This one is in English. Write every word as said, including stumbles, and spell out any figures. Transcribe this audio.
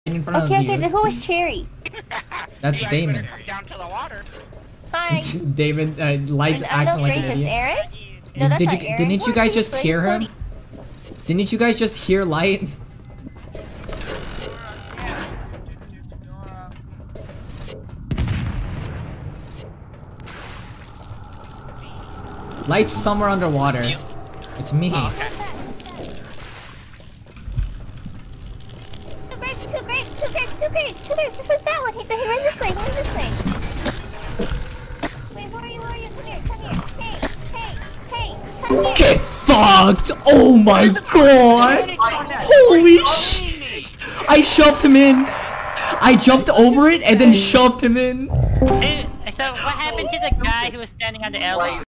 in front Okay, of okay, you. then who was Cherry? That's You guys Damon. better down to the water. Hi. David, uh, Light's And I'm acting not like an racist. idiot. Aaron? No, that's Did not you? Aaron. Didn't you What? guys He's just hear him? Cody. Didn't you guys just hear Light? Light's somewhere underwater. It's me. Oh, okay. Two grapes, two grapes, two grapes, two grapes, two grapes. This was that one. He, he ran this way, he ran this way. Wait, where are you, where are you? Come here, come here. Hey, hey, hey, come here. Get fucked! Oh my god! Holy shit! I shoved him in! I jumped over it and then shoved him in! Hey, so what happened to the guy who was standing on the elevator?